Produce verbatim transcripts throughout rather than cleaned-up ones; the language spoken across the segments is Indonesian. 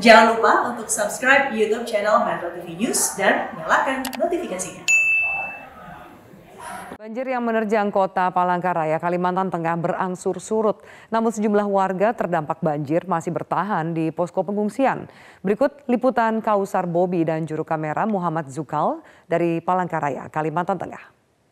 Jangan lupa untuk subscribe YouTube channel Metro T V News dan nyalakan notifikasinya. Banjir yang menerjang kota Palangkaraya, Kalimantan Tengah berangsur surut. Namun sejumlah warga terdampak banjir masih bertahan di posko pengungsian. Berikut liputan Kausar Bobi dan juru kamera Muhammad Zukal dari Palangkaraya, Kalimantan Tengah.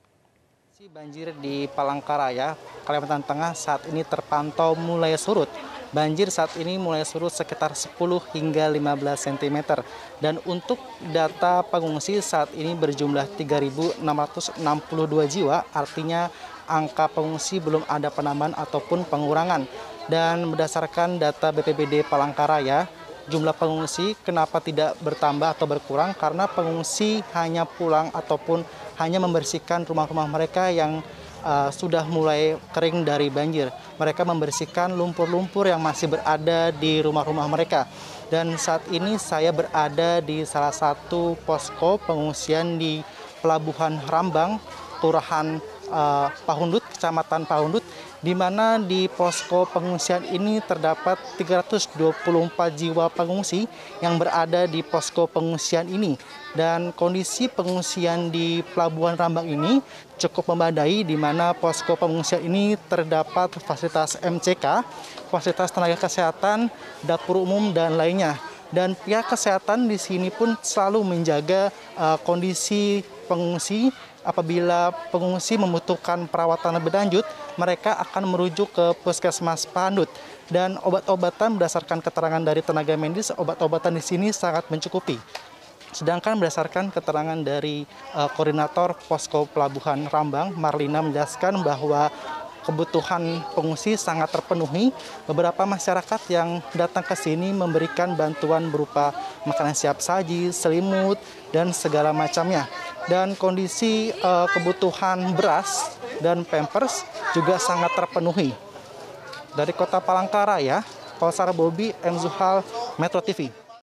Banjir di Palangkaraya, Kalimantan Tengah saat ini terpantau mulai surut. Banjir saat ini mulai surut sekitar sepuluh hingga lima belas sentimeter. Dan untuk data pengungsi saat ini berjumlah tiga ribu enam ratus enam puluh dua jiwa, artinya angka pengungsi belum ada penambahan ataupun pengurangan. Dan berdasarkan data B P B D Palangkaraya, jumlah pengungsi kenapa tidak bertambah atau berkurang? Karena pengungsi hanya pulang ataupun hanya membersihkan rumah-rumah mereka yang Uh, sudah mulai kering dari banjir. Mereka membersihkan lumpur-lumpur yang masih berada di rumah-rumah mereka. Dan saat ini saya berada di salah satu posko pengungsian di Pelabuhan Rambang, Kelurahan uh, Pahundut, Kecamatan Pahundut, di mana di posko pengungsian ini terdapat tiga ratus dua puluh empat jiwa pengungsi yang berada di posko pengungsian ini. Dan kondisi pengungsian di Pelabuhan Rambang ini cukup memadai, di mana posko pengungsian ini terdapat fasilitas M C K, fasilitas tenaga kesehatan, dapur umum, dan lainnya. Dan pihak kesehatan di sini pun selalu menjaga uh, kondisi pengungsi. Apabila pengungsi membutuhkan perawatan lebih lanjut, mereka akan merujuk ke Puskesmas Pahundut. Dan obat-obatan berdasarkan keterangan dari tenaga medis, obat-obatan di sini sangat mencukupi. Sedangkan berdasarkan keterangan dari uh, koordinator posko Pelabuhan Rambang, Marlina, menjelaskan bahwa kebutuhan pengungsi sangat terpenuhi. Beberapa masyarakat yang datang ke sini memberikan bantuan berupa makanan siap saji, selimut, dan segala macamnya. Dan kondisi uh, kebutuhan beras dan pampers juga sangat terpenuhi. Dari Kota Palangkaraya, Kausar Bobi, M. Zuhal, Metro T V.